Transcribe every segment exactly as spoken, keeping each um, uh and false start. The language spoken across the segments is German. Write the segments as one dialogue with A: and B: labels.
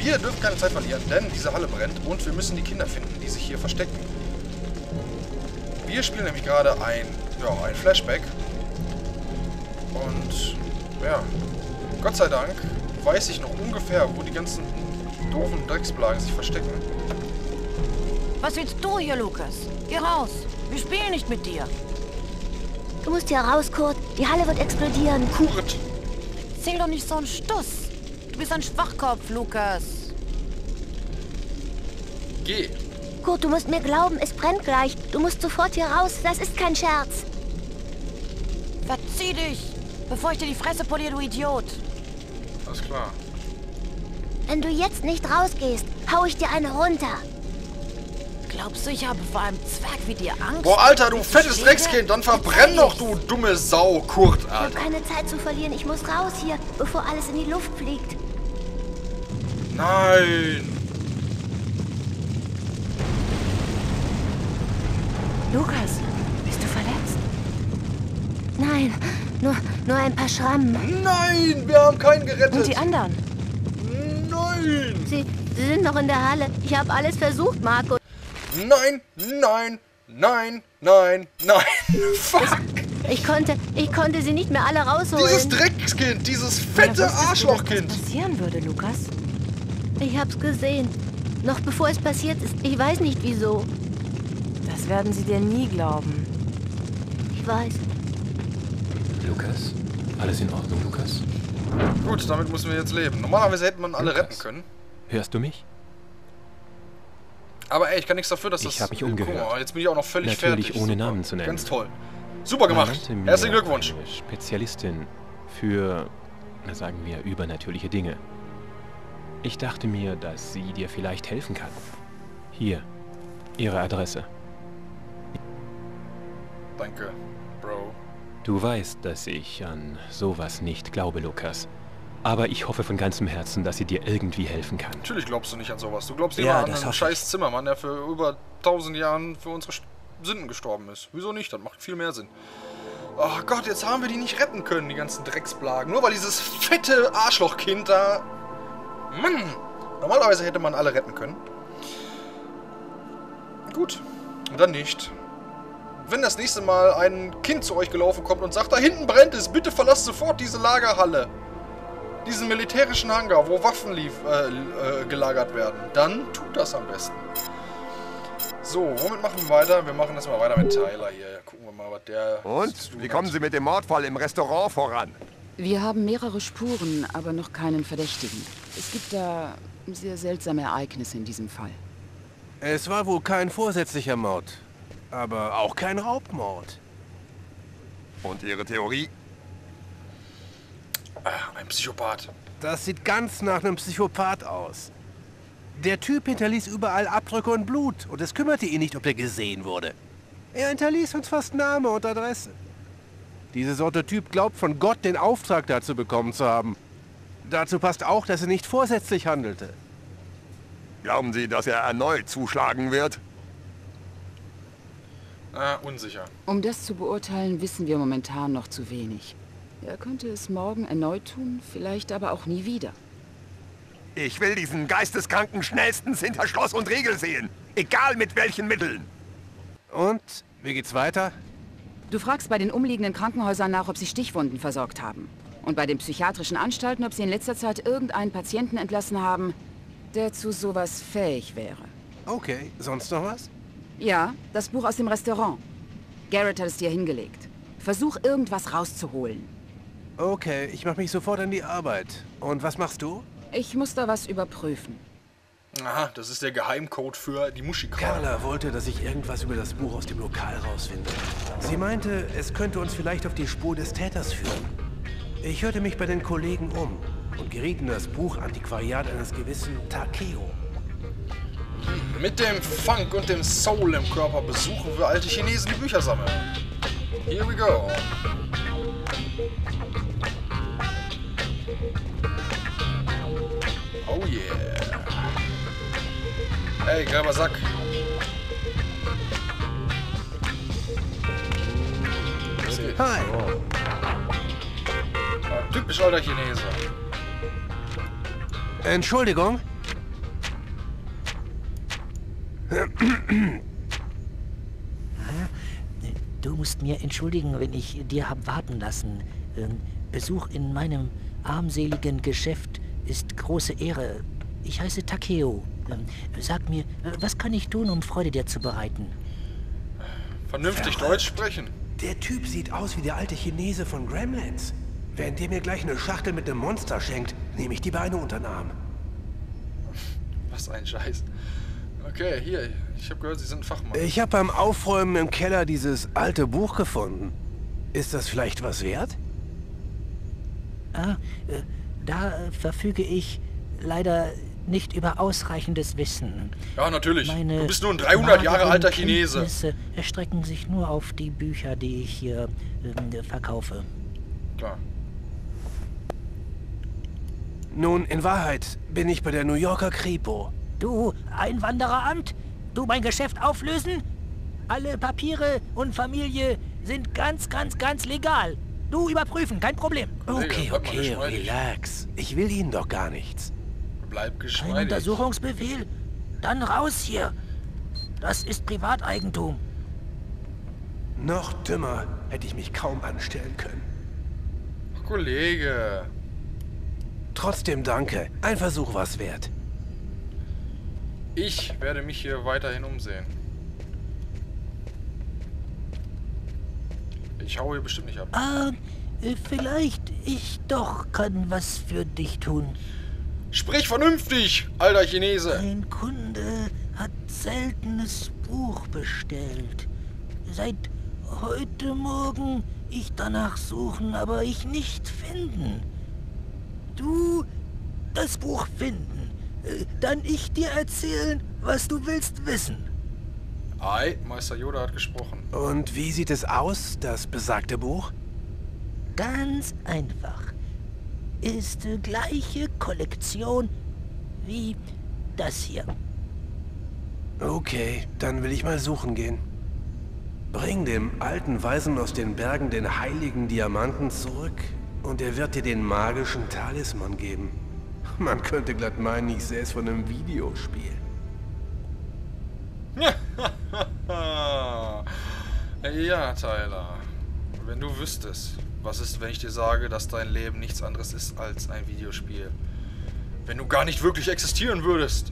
A: ihr dürft keine Zeit verlieren, denn diese Halle brennt und wir müssen die Kinder finden, die sich hier verstecken. Wir spielen nämlich gerade ein, ja, ein Flashback. Und, ja, Gott sei Dank weiß ich noch ungefähr, wo die ganzen doofen Drecksplagen sich verstecken.
B: Was willst du hier, Lukas? Geh raus. Wir spielen nicht mit dir.
C: Du musst hier raus, Kurt. Die Halle wird explodieren.
A: Kurt!
B: Zähl doch nicht so einen Stuss. Du bist ein Schwachkopf, Lukas.
A: Geh!
C: Kurt, du musst mir glauben, es brennt gleich. Du musst sofort hier raus. Das ist kein Scherz.
B: Verzieh dich, bevor ich dir die Fresse poliere, du Idiot.
A: Alles klar.
C: Wenn du jetzt nicht rausgehst, hau ich dir eine runter.
B: Glaubst du, ich habe vor einem Zwerg wie dir Angst?
A: Boah, Alter, du fettes Dreckskind, dann verbrenn doch, du dumme Sau, Kurt,
C: Ich habe
A: Alter.
C: keine Zeit zu verlieren. Ich muss raus hier, bevor alles in die Luft fliegt.
A: Nein!
B: Lukas, bist du verletzt?
C: Nein, nur, nur ein paar Schrammen.
A: Nein, wir haben keinen gerettet.
B: Und die anderen?
A: Nein!
C: Sie, sie sind noch in der Halle. Ich habe alles versucht, Marco.
A: Nein, nein, nein, nein, nein. Fuck!
C: Ich konnte, ich konnte sie nicht mehr alle rausholen.
A: Dieses Dreckskind, dieses fette Arschlochkind.
B: Was passieren würde, Lukas?
C: Ich hab's gesehen. Noch bevor es passiert ist. Ich weiß nicht wieso.
B: Das werden sie dir nie glauben.
C: Ich weiß.
D: Lukas? Alles in Ordnung, Lukas?
A: Gut, damit müssen wir jetzt leben. Normalerweise hätte man alle
D: Lukas.
A: retten können.
D: Hörst du mich?
A: Aber ey, ich kann nichts dafür, dass das...
D: Ich hab mich umgehört.
A: Guck mal, jetzt bin ich auch noch völlig
D: Natürlich
A: fertig.
D: ohne
A: Super.
D: Namen zu nennen.
A: Ganz toll. Super gemacht.
D: Man nannte mir
A: Herzlichen Glückwunsch.
D: eine Spezialistin für, na, sagen wir, übernatürliche Dinge. Ich dachte mir, dass sie dir vielleicht helfen kann. Hier, ihre Adresse.
A: Danke, Bro.
D: Du weißt, dass ich an sowas nicht glaube, Lukas. Aber ich hoffe von ganzem Herzen, dass sie dir irgendwie helfen kann.
A: Natürlich glaubst du nicht an sowas. Du glaubst
D: Ja,
A: immer an
D: das
A: einen
D: hoffe
A: scheiß Zimmermann, der für über tausend Jahren für unsere Sünden gestorben ist. Wieso nicht? Das macht viel mehr Sinn. Oh Gott, jetzt haben wir die nicht retten können, die ganzen Drecksplagen. Nur weil dieses fette Arschlochkind da... Mann! Normalerweise hätte man alle retten können. Gut. Und dann nicht. Wenn das nächste Mal ein Kind zu euch gelaufen kommt und sagt, da hinten brennt es, bitte verlasst sofort diese Lagerhalle. Diesen militärischen Hangar, wo Waffen lief, äh, äh, gelagert werden. Dann tut das am besten. So, womit machen wir weiter? Wir machen erstmal weiter mit Tyler hier. Gucken wir mal, was der...
E: Und? Wie kommen Sie mit dem Mordfall im Restaurant voran?
F: Wir haben mehrere Spuren, aber noch keinen Verdächtigen. Es gibt da sehr seltsame Ereignisse in diesem Fall.
G: Es war wohl kein vorsätzlicher Mord, aber auch kein Raubmord.
E: Und Ihre Theorie?
A: Ah, ein Psychopath.
G: Das sieht ganz nach einem Psychopath aus. Der Typ hinterließ überall Abdrücke und Blut und es kümmerte ihn nicht, ob er gesehen wurde. Er hinterließ uns fast Name und Adresse. Diese Sorte Typ glaubt von Gott, den Auftrag dazu bekommen zu haben. Dazu passt auch, dass er nicht vorsätzlich handelte.
E: Glauben Sie, dass er erneut zuschlagen wird?
A: Ah, unsicher.
F: Um das zu beurteilen, wissen wir momentan noch zu wenig. Er könnte es morgen erneut tun, vielleicht aber auch nie wieder.
E: Ich will diesen Geisteskranken schnellstens hinter Schloss und Riegel sehen. Egal mit welchen Mitteln.
G: Und? Wie geht's weiter?
F: Du fragst bei den umliegenden Krankenhäusern nach, ob sie Stichwunden versorgt haben. Und bei den psychiatrischen Anstalten, ob sie in letzter Zeit irgendeinen Patienten entlassen haben, der zu sowas fähig wäre.
G: Okay, sonst noch was?
F: Ja, das Buch aus dem Restaurant. Garrett hat es dir hingelegt. Versuch, irgendwas rauszuholen.
G: Okay, ich mache mich sofort an die Arbeit. Und was machst du?
F: Ich muss da was überprüfen.
A: Aha, das ist der Geheimcode für die Muschikarte.
G: Carla wollte, dass ich irgendwas über das Buch aus dem Lokal rausfinde. Sie meinte, es könnte uns vielleicht auf die Spur des Täters führen. Ich hörte mich bei den Kollegen um und geriet in das Buchantiquariat eines gewissen Takeo.
A: Mit dem Funk und dem Soul im Körper besuchen wir alte Chinesen, die Bücher sammeln. Here we go. Oh yeah. Hey, gelber Sack.
G: Hi.
A: Ja, typisch alter Chinese.
G: Entschuldigung,
H: Du musst mir entschuldigen, wenn ich dir hab warten lassen. Ähm, Besuch in meinem armseligen Geschäft ist große Ehre. Ich heiße Takeo. Ähm, sag mir, was kann ich tun, um Freude dir zu bereiten?
A: Vernünftig
G: Verrückt.
A: Deutsch sprechen.
G: Der Typ sieht aus wie der alte Chinese von Gremlins. Wenn der mir gleich eine Schachtel mit einem Monster schenkt, nehme ich die Beine unter den Arm.
A: Was ein Scheiß. Okay, hier. Ich habe gehört, Sie sind ein Fachmann.
G: Ich habe beim Aufräumen im Keller dieses alte Buch gefunden. Ist das vielleicht was wert?
H: Ah, äh, da äh, verfüge ich leider nicht über ausreichendes Wissen.
A: Ja, natürlich.
H: Meine
A: du bist nur ein dreihundert Jahre
H: mageren
A: alter Chinese.
H: Kenntnisse erstrecken sich nur auf die Bücher, die ich hier äh, verkaufe.
A: Klar.
G: Nun, in Wahrheit bin ich bei der New Yorker Kripo.
H: Du Einwandereramt? Du mein Geschäft auflösen? Alle Papiere und Familie sind ganz, ganz, ganz legal. Du überprüfen, kein Problem.
A: Kollege,
G: Okay,
A: bleib mal
G: okay,
A: geschmeidig.
G: relax. Ich will Ihnen doch gar nichts.
A: Bleib
H: Kein
A: geschmeidig.
H: Untersuchungsbefehl? Dann raus hier. Das ist Privateigentum.
G: Noch dümmer hätte ich mich kaum anstellen können.
A: Kollege.
G: Trotzdem danke. Ein Versuch war's wert.
A: Ich werde mich hier weiterhin umsehen. Ich hau hier bestimmt nicht ab.
H: Ah, äh, vielleicht ich doch kann was für dich tun.
A: Sprich vernünftig, alter Chinese.
H: Ein Kunde hat seltenes Buch bestellt. Seit heute Morgen ich danach suchen, aber ich nicht finden. Du das Buch finden, äh, dann ich dir erzählen, was du willst wissen.
A: Ei, Meister Yoda hat gesprochen.
G: Und wie sieht es aus, das besagte Buch?
H: Ganz einfach. Ist die gleiche Kollektion wie das hier.
G: Okay, dann will ich mal suchen gehen. Bring dem alten Weisen aus den Bergen den heiligen Diamanten zurück und er wird dir den magischen Talisman geben. Man könnte glatt meinen, ich sähe es von einem Videospiel.
A: Ja, Tyler. Wenn du wüsstest, was ist, wenn ich dir sage, dass dein Leben nichts anderes ist als ein Videospiel? Wenn du gar nicht wirklich existieren würdest.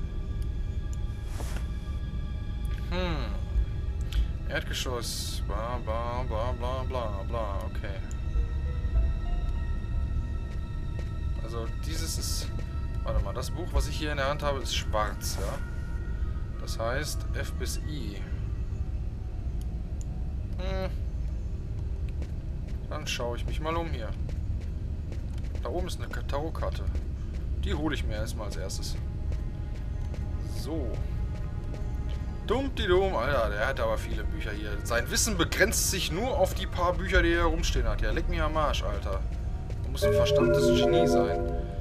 A: Hm. Erdgeschoss. Bla bla bla bla bla bla. Okay. Also dieses ist... Warte mal, das Buch, was ich hier in der Hand habe, ist schwarz, ja? Das heißt F bis I. Hm. Dann schaue ich mich mal um hier. Da oben ist eine Tarotkarte. Die hole ich mir erstmal als erstes. So. Dummdi-dumm, Alter, der hat aber viele Bücher hier. Sein Wissen begrenzt sich nur auf die paar Bücher, die er rumstehen hat. Ja, leck mich am Arsch, Alter. Du musst ein verstammtes Genie sein.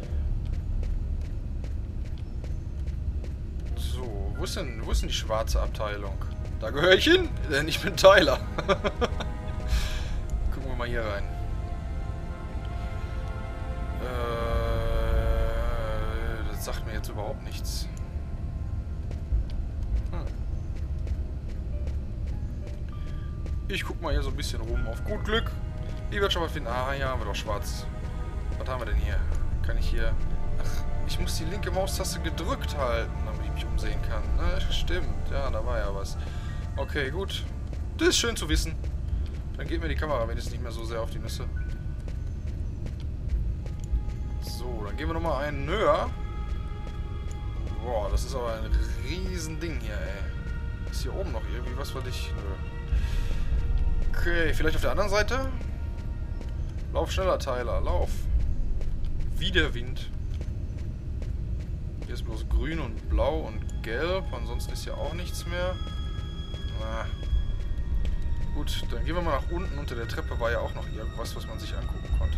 A: So, wo ist denn, wo ist denn die schwarze Abteilung? Da gehöre ich hin, denn ich bin Tyler. Gucken wir mal hier rein. Äh, das sagt mir jetzt überhaupt nichts. Hm. Ich guck mal hier so ein bisschen rum. Auf gut Glück. Die wird schon mal finden. Ah, ja, haben wir doch schwarz. Was haben wir denn hier? Kann ich hier... Ach, ich muss die linke Maustaste gedrückt halten, damit ich mich umsehen kann. Na, stimmt. Ja, da war ja was. Okay, gut. Das ist schön zu wissen. Dann geht mir die Kamera wenigstens nicht mehr so sehr auf die Nüsse. So, dann gehen wir nochmal einen höher. Boah, das ist aber ein riesen Ding hier, ey. Ist hier oben noch irgendwie was für dich? Nö. Okay, vielleicht auf der anderen Seite? Lauf schneller, Tyler, lauf. Wie der Wind. Hier ist bloß grün und blau und gelb. Ansonsten ist hier auch nichts mehr. Na. Gut, dann gehen wir mal nach unten. Unter der Treppe war ja auch noch irgendwas, was man sich angucken konnte.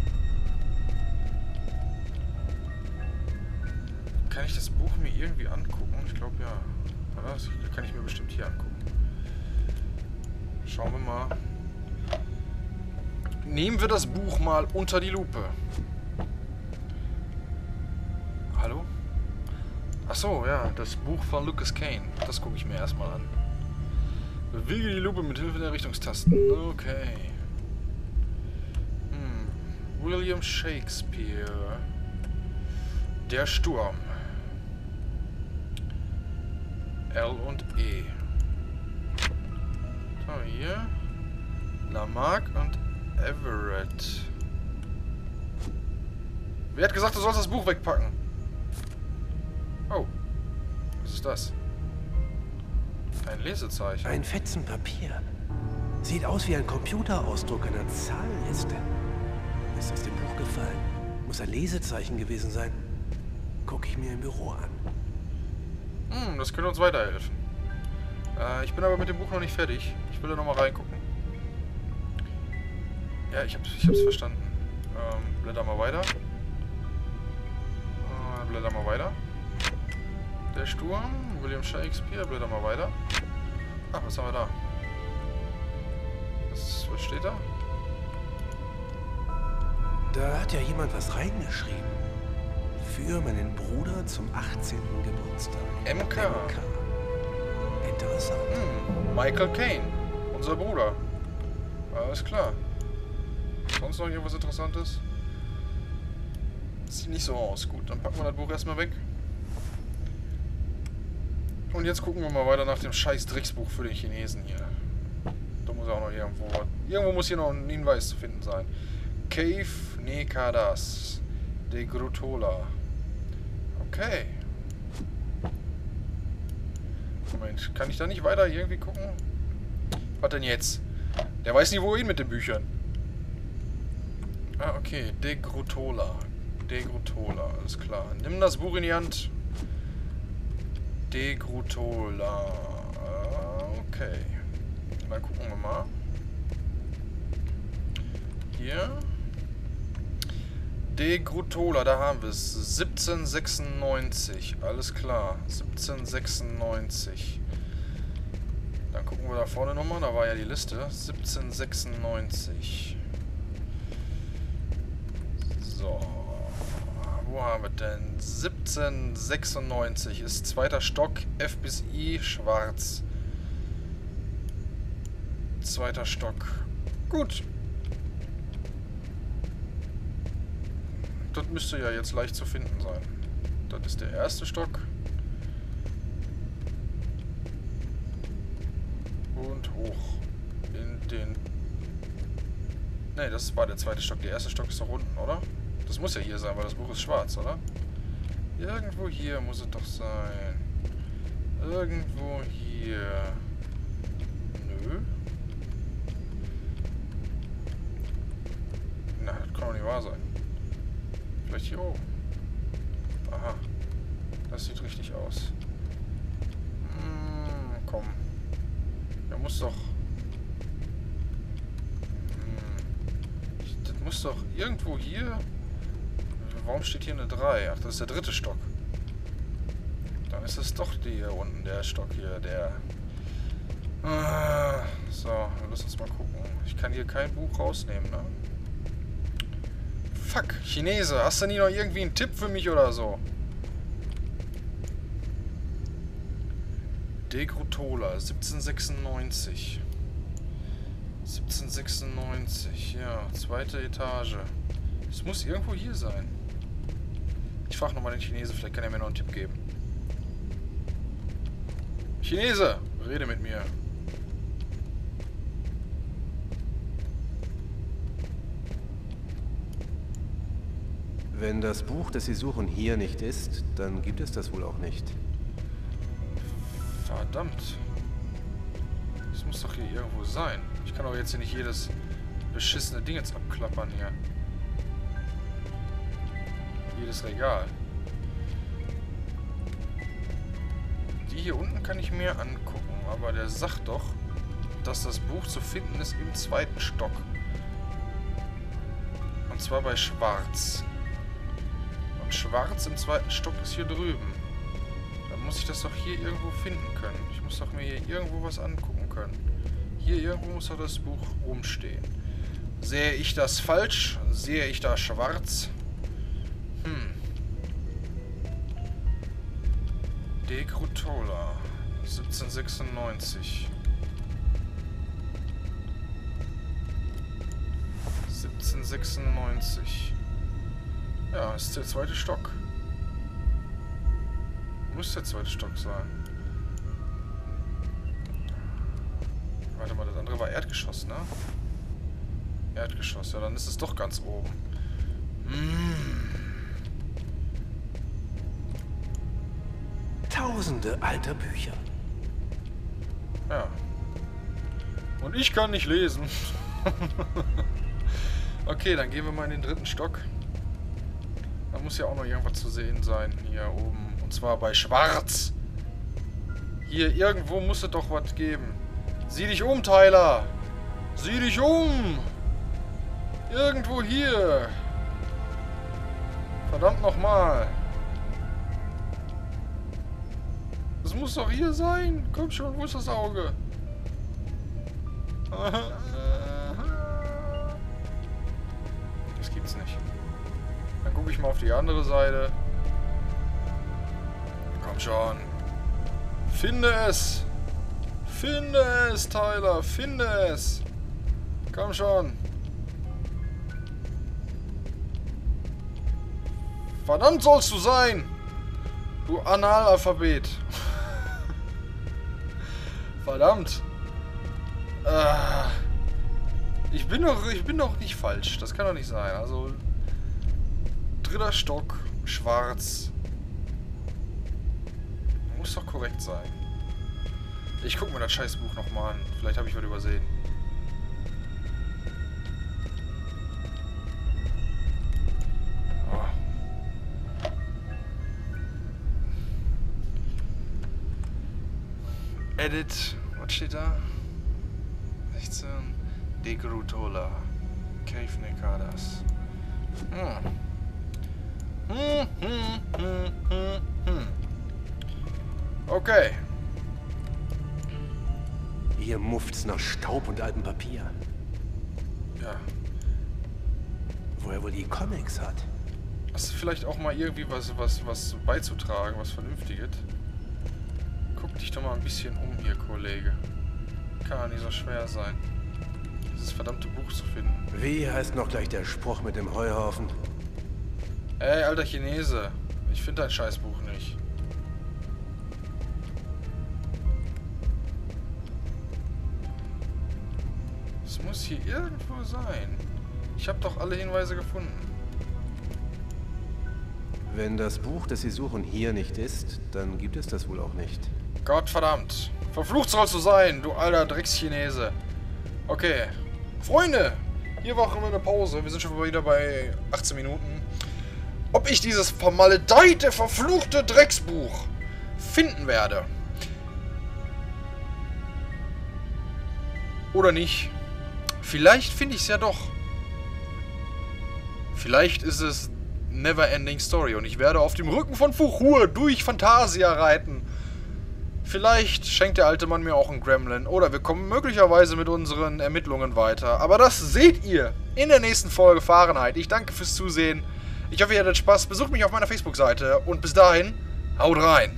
A: Kann ich das Buch mir irgendwie angucken? Ich glaube ja. Oder? Das kann ich mir bestimmt hier angucken. Schauen wir mal. Nehmen wir das Buch mal unter die Lupe. Hallo? Achso, ja, das Buch von Lucas Kane. Das gucke ich mir erstmal an. Bewege die Lupe mit Hilfe der Richtungstasten. Okay. Hm. William Shakespeare. Der Sturm. L und E. So, hier. Lamarck und Everett. Wer hat gesagt, du sollst das Buch wegpacken? Oh. Was ist das? Ein Lesezeichen.
G: Ein Fetzen Papier. Sieht aus wie ein Computerausdruck einer Zahlenliste. Ist aus dem Buch gefallen. Muss ein Lesezeichen gewesen sein. Gucke ich mir im Büro an.
A: Hm, das könnte uns weiterhelfen. Äh, ich bin aber mit dem Buch noch nicht fertig. Ich will da noch mal reingucken. Ja, ich hab's, ich hab's verstanden. Ähm, blätter mal weiter. Äh, blätter mal weiter. Der Sturm, William Shakespeare, blätter mal weiter. Ach, was haben wir da? Was, was steht da?
G: Da hat ja jemand was reingeschrieben. Für meinen Bruder zum achtzehnten Geburtstag.
A: M K.
G: M K. Interessant.
A: Hm, Michael Caine. Unser Bruder. Alles klar. Sonst noch irgendwas Interessantes? Sieht nicht so aus. Gut, dann packen wir das Buch erstmal weg. Und jetzt gucken wir mal weiter nach dem scheiß Drecksbuch für den Chinesen hier. Da muss auch noch irgendwo... Irgendwo muss hier noch ein Hinweis zu finden sein. Cave Nekadas de Grutola. Okay. Moment, kann ich da nicht weiter irgendwie gucken? Was denn jetzt? Der weiß nicht wohin mit den Büchern. Ah, okay. De Grutola. De Grutola, alles klar. Nimm das Buch in die Hand. De Grutola. Okay. Dann gucken wir mal. Hier. De Grutola, da haben wir es. siebzehnhundertsechsundneunzig. Alles klar. siebzehnhundertsechsundneunzig. Dann gucken wir da vorne nochmal. Da war ja die Liste. siebzehnhundertsechsundneunzig. So. Wo haben wir denn? siebzehnhundertsechsundneunzig ist zweiter Stock, F bis I, schwarz. Zweiter Stock. Gut. Das müsste ja jetzt leicht zu finden sein. Das ist der erste Stock. Und hoch. In den... Ne, das war der zweite Stock. Der erste Stock ist doch unten, oder? Das muss ja hier sein, weil das Buch ist schwarz, oder? Irgendwo hier muss es doch sein. Irgendwo hier. Nö. Na, das kann doch nicht wahr sein. Vielleicht hier oben. Aha. Das sieht richtig aus. Hm, komm. Der muss doch... Hm. Das muss doch irgendwo hier... Warum steht hier eine drei? Ach, das ist der dritte Stock. Dann ist es doch die hier unten, der Stock hier, der... Ah, so, lass uns mal gucken. Ich kann hier kein Buch rausnehmen, ne? Fuck, Chinese, hast du nie noch irgendwie einen Tipp für mich oder so? De Grutola, siebzehnhundertsechsundneunzig. siebzehnhundertsechsundneunzig, ja, zweite Etage. Es muss irgendwo hier sein. Ich frage nochmal den Chinese, vielleicht kann er mir noch einen Tipp geben. Chinese, rede mit mir.
G: Wenn das Buch, das Sie suchen, hier nicht ist, dann gibt es das wohl auch nicht.
A: Verdammt. Das muss doch hier irgendwo sein. Ich kann doch jetzt hier nicht jedes beschissene Ding jetzt abklappern hier. Jedes Regal. Die hier unten kann ich mir angucken, aber der sagt doch, dass das Buch zu finden ist im zweiten Stock. Und zwar bei Schwarz. Und Schwarz im zweiten Stock ist hier drüben. Dann muss ich das doch hier irgendwo finden können. Ich muss doch mir hier irgendwo was angucken können. Hier irgendwo muss doch das Buch rumstehen. Sehe ich das falsch? Sehe ich da schwarz? Hm. De Grutola. siebzehnhundertsechsundneunzig. siebzehnhundertsechsundneunzig. Ja, ist der zweite Stock. Muss der zweite Stock sein. Warte mal, das andere war Erdgeschoss, ne? Erdgeschoss, ja, dann ist es doch ganz oben. Mmh.
G: Tausende alter Bücher.
A: Ja. Und ich kann nicht lesen. Okay, dann gehen wir mal in den dritten Stock. Da muss ja auch noch irgendwas zu sehen sein, hier oben. Und zwar bei Schwarz. Hier, irgendwo muss es doch was geben. Sieh dich um, Tyler. Sieh dich um. Irgendwo hier. Verdammt nochmal. Das muss doch hier sein. Komm schon, wo ist das Auge? Das gibt's nicht. Dann gucke ich mal auf die andere Seite. Komm schon. Finde es. Finde es, Tyler. Finde es. Komm schon. Verdammt sollst du sein. Du Analphabet. Verdammt. Äh, ich bin doch, ich bin doch nicht falsch. Das kann doch nicht sein. Also dritter Stock, schwarz. Muss doch korrekt sein. Ich guck mir das Scheißbuch nochmal an. Vielleicht habe ich was übersehen. Oh. Edit. Was steht da? sechzehn. De Grutola. Cave Nekadas. Hm. Hm, hm, hm, hm, hm. Okay.
G: Hier mufft's nach Staub und altem Papier.
A: Ja.
G: Wo er wohl die Comics hat.
A: Hast du vielleicht auch mal irgendwie was, was, was beizutragen, was Vernünftiges? Guck dich doch mal ein bisschen um hier, Kollege. Kann ja nicht so schwer sein, dieses verdammte Buch zu finden.
G: Wie heißt noch gleich der Spruch mit dem Heuhaufen?
A: Ey, alter Chinese. Ich finde dein Scheißbuch nicht. Es muss hier irgendwo sein. Ich habe doch alle Hinweise gefunden.
G: Wenn das Buch, das Sie suchen, hier nicht ist, dann gibt es das wohl auch nicht.
A: Gottverdammt. Verflucht sollst du sein, du alter Dreckschinese. Okay. Freunde, hier machen wir eine Pause. Wir sind schon wieder bei achtzehn Minuten. Ob ich dieses vermaledeite, verfluchte Drecksbuch finden werde. Oder nicht. Vielleicht finde ich es ja doch. Vielleicht ist es Neverending Story und ich werde auf dem Rücken von Fuchur durch Phantasia reiten. Vielleicht schenkt der alte Mann mir auch einen Gremlin oder wir kommen möglicherweise mit unseren Ermittlungen weiter. Aber das seht ihr in der nächsten Folge Fahrenheit. Ich danke fürs Zusehen. Ich hoffe, ihr hattet Spaß. Besucht mich auf meiner Facebook-Seite und bis dahin, haut rein.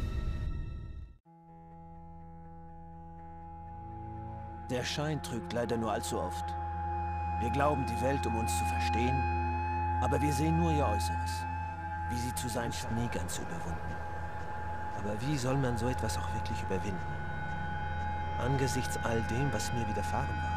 I: Der Schein trügt leider nur allzu oft. Wir glauben die Welt, um uns zu verstehen, aber wir sehen nur ihr Äußeres. Wie sie zu sein scheint, nie ganz überwunden. Aber wie soll man so etwas auch wirklich überwinden? Angesichts all dem, was mir widerfahren war.